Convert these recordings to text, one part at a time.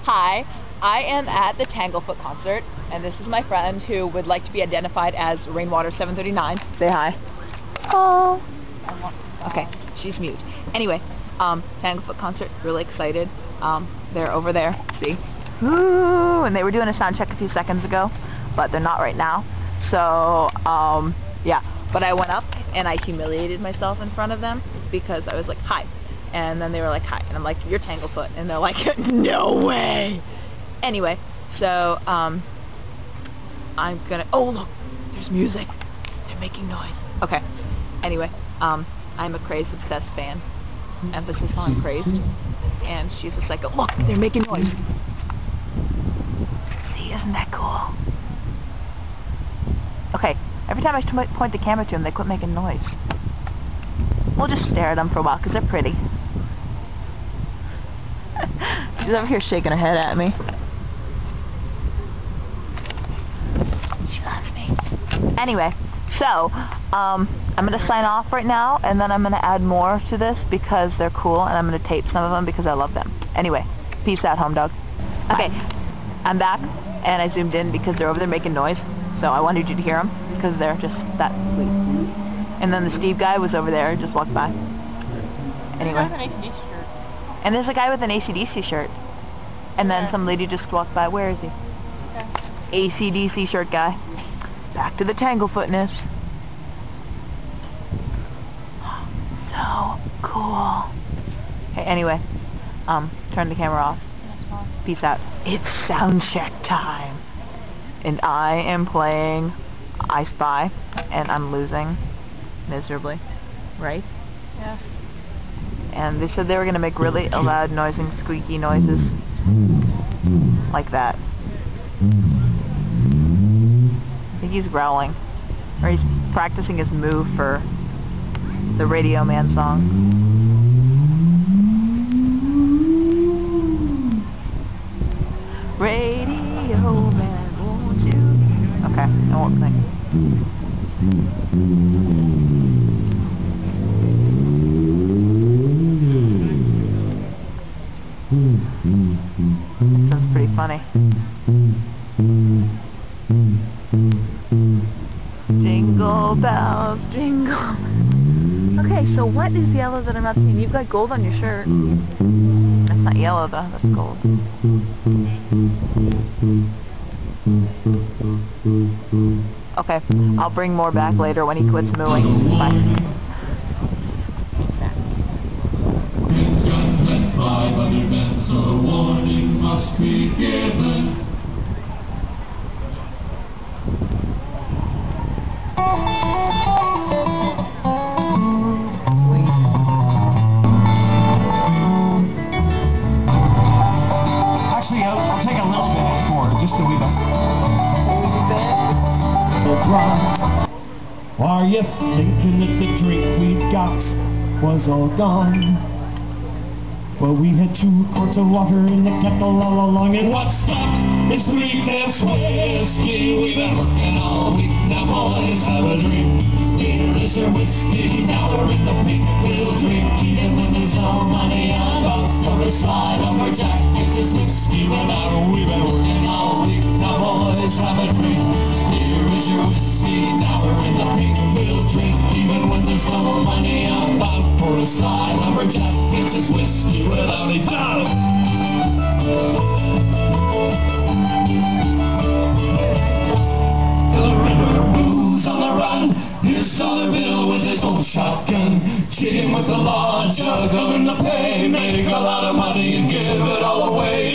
Hi, I am at the TANGLEFOOT Concert, and this is my friend who would like to be identified as Rainwater739. Say hi. Oh. Okay, she's mute. Anyway, TANGLEFOOT Concert, really excited. They're over there, see? Ooh, and they were doing a sound check a few seconds ago, but they're not right now. So, yeah. But I went up and I humiliated myself in front of them because I was like, hi. And then they were like, hi. And I'm like, you're Tanglefoot. And they're like, no way. Anyway, so, I'm gonna, oh look, there's music. They're making noise. Okay. Anyway, I'm a crazed, obsessed fan. Emphasis on crazed. And she's just like, look, they're making noise. See, isn't that cool? Okay, every time I point the camera to them, they quit making noise. We'll just stare at them for a while, because they're pretty. She's over here shaking her head at me. She loves me. Anyway, so, I'm going to sign off right now, and then I'm going to add more to this because they're cool, and I'm going to tape some of them because I love them. Anyway, peace out, home dog. Okay, I'm back, and I zoomed in because they're over there making noise, so I wanted you to hear them because they're just that sweet. And then the Steve guy was over there, just walked by. Anyway. And there's a guy with an AC/DC shirt. And then some lady just walked by. Where is he? Okay. AC/DC shirt guy. Back to the Tanglefootness. So cool. Okay, anyway. Turn the camera off. Peace out. It's sound check time. And I am playing I Spy. And I'm losing miserably. Right? Yes. And they said they were going to make really loud, noising, squeaky noises. Like that. I think he's growling. Or he's practicing his move for the Radio Man song. Radio Man, won't you? Okay, I won't sing. Sounds pretty funny. Jingle bells, jingle. Okay, so what is yellow that I'm not seeing? You've got gold on your shirt. That's not yellow though, that's gold. Okay, I'll bring more back later when he quits mooing. Bye. 500 men, so a warning must be given. Actually, I'll take a little bit more, just a wee bit. Are you thinking that the drink we got was all gone? Well, we had 2 quarts of water in the kettle all along, and what's left is 3 glass whiskey. We've been working all week, now boys have a drink. Here is your whiskey, now we're in the pink, we'll drink. Even when there's no money on boat for a slide lumberjack, it's just whiskey without. We've been working all week, now boys have a drink. Here is your whiskey, now we're in the pink, we'll drink. Even when there's no money on boat for a slide lumberjack, it's just whiskey without a doubt. The river moves on the run. Here's Dollar Bill with his old shotgun, cheating with the law, juggling the pay, make a lot of money and give it all away.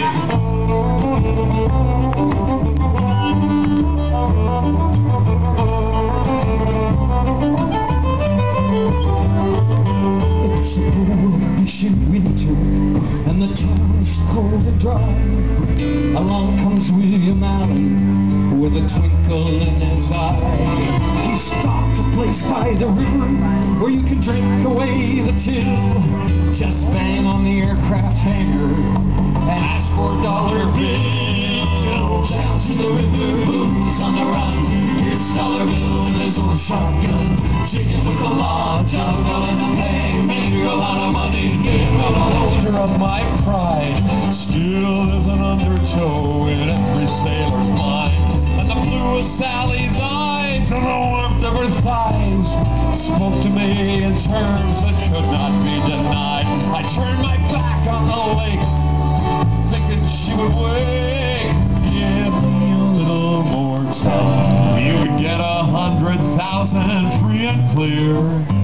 It's a bullshit winter, and the town's cold and dry. Along comes William Allen with a twinkle in his eye. He stopped a place by the river where you can drink away the chill. Just bang on the aircraft hangar and ask for a dollar bill. Down to the river, booze on the run. Here's Dollar Bill with his old shotgun, chicken with the law, juggling the pay, made a lot of money, give it all. Of my pride still isn't under Joe in every sailor's mind. And the blue of Sally's eyes and the warmth of her thighs spoke to me in terms that could not be denied. I turned my back on the lake, thinking she would wait. Give me a little more time. You would get 100,000 free and clear.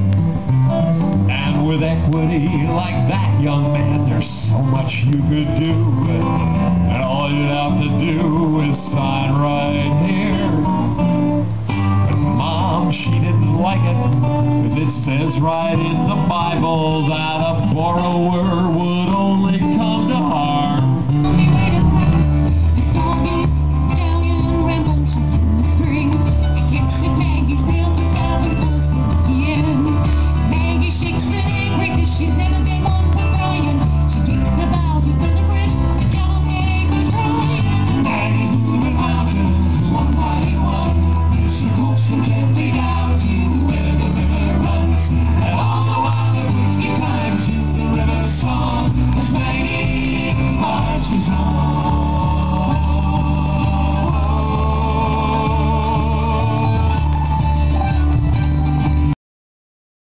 And with equity like that, young man, there's so much you could do. And all you'd have to do is sign right here. And Mom, she didn't like it, 'cause it says right in the Bible that a borrower